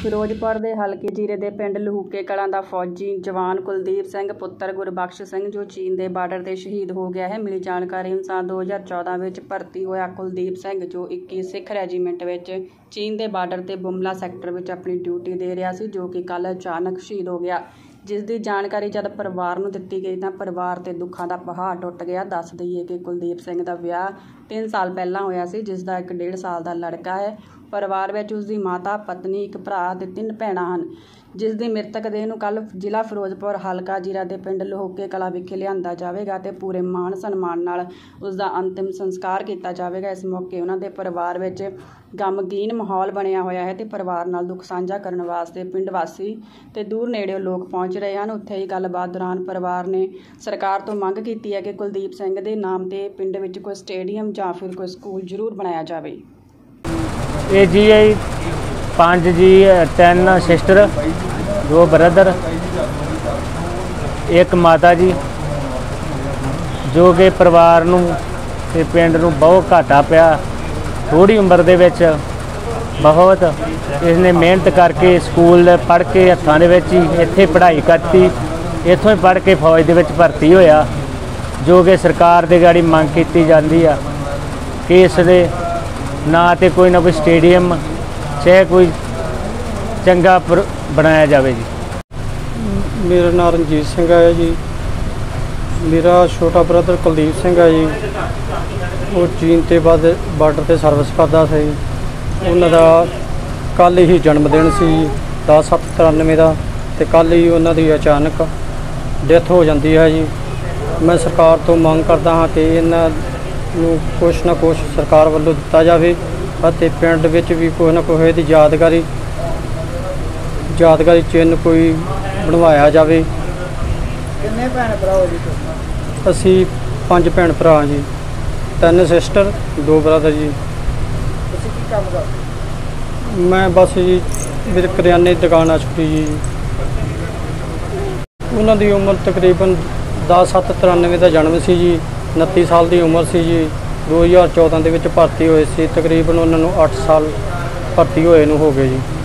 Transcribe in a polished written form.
ਫਿਰੋਜ਼ਪੁਰ ਦੇ ਹਲਕੇ ਜੀਰੇ ਦੇ ਪਿੰਡ ਲਹੂਕੇ ਕਲਾਂ ਦਾ ਫੌਜੀ ਜਵਾਨ ਕੁਲਦੀਪ ਸਿੰਘ ਪੁੱਤਰ ਗੁਰਬਖਸ਼ ਸਿੰਘ ਜੋ ਚੀਨ ਦੇ ਬਾਰਡਰ ਤੇ ਸ਼ਹੀਦ ਹੋ ਗਿਆ ਹੈ। ਮਿਲੀ ਜਾਣਕਾਰੀ ਅਨੁਸਾਰ 2014 ਵਿੱਚ ਭਰਤੀ ਹੋਇਆ ਕੁਲਦੀਪ ਸਿੰਘ ਜੋ 21 ਸਿੱਖ ਰੈਜੀਮੈਂਟ ਵਿੱਚ ਚੀਨ ਦੇ ਬਾਰਡਰ ਤੇ ਬੁਮਲਾ ਸੈਕਟਰ ਵਿੱਚ ਆਪਣੀ ਡਿਊਟੀ ਦੇ ਰਿਹਾ ਸੀ, ਜੋ ਕਿ ਕੱਲ੍ਹ ਅਚਾਨਕ ਸ਼ਹੀਦ ਹੋ ਗਿਆ। जिस दी जानकारी जब परिवार नूं दित्ती गई तो परिवार ते दुखां दा पहाड़ टुट गया। दस दईए कि कुलदीप सिंह दा विआह 3 साल पहलां होया सी, जिस दा 1.5 साल दा लड़का है। परिवार विच उसदी माता, पत्नी, एक भरा ते 3 भैणां हन, जिस दी मृतक देह नूं कल जिला फिरोजपुर हलका जीरा दे पिंड लहूके कला विखे लिआंदा जावेगा ते पूरे मान सन्मान नाल उसदा अंतिम संस्कार किया जावेगा। इस मौके उन्हां दे परिवार विच गमगीन माहौल बनिया होया है ते परिवार नाल दुख साझा करन वास्ते पिंड वासी ते दूर नेड़े लोग पहुंच रहे हैं। उत्थे ही गलबात दौरान परिवार ने सरकार तो मंग की है कि कुलदीप सिंह दे नाम ते पिंड विच कोई स्टेडियम जां फिर कोई स्कूल जरूर बनाया जावे। ये जी 5 जी 10 सिस्टर, 2 ब्रदर, एक माता जी, जो कि परिवार नूं ते पिंड नूं बहुत घाटा पिया। थोड़ी उम्र दे विच बहुत इसने मेहनत करके स्कूल पढ़ के हत्थां दे विच ही इत्थे पढ़ाई करती, इत्थों ही पढ़ के फौज दे विच भर्ती होया, जो कि सरकार दे गाड़ी मंग कीती जांदी आ कि इस दे ना ते कोई ना कोई स्टेडियम चाहे कोई चंगा बनाया जाए जी। मेरा नाम रणजीत सिंह है जी। मेरा छोटा ब्रदर कुलदीप सिंह है जी, वो चीन के बाद बार्डर से सर्विस करता से। उन्हों का कल ही जन्मदिन से 10/7/93 का, तो कल ही उन्होंने अचानक डेथ हो जाती है जी। मैं सरकार तो मांग करता हाँ कि इन्हों कुछ ना कुछ सरकार वालों दिता जाए, पिंड विच भी कोई ना कोई इहदी यादगारी चिन्ह कोई बनवाया जाए। कितने भैन भरा जी? असी 5 भैन भरा जी, 3 सिस्टर, 2 ब्रदर जी। मैं बस जी मेरे करियाने की दुकान आ चुकी जी। उन्होंने उम्र तकरीबन 10/7/93 का जन्म से जी, 29 साल की उम्र से जी। 2014 के भर्ती होए सी, तकरीबन उन्होंने 8 साल भर्ती होए हो गए जी।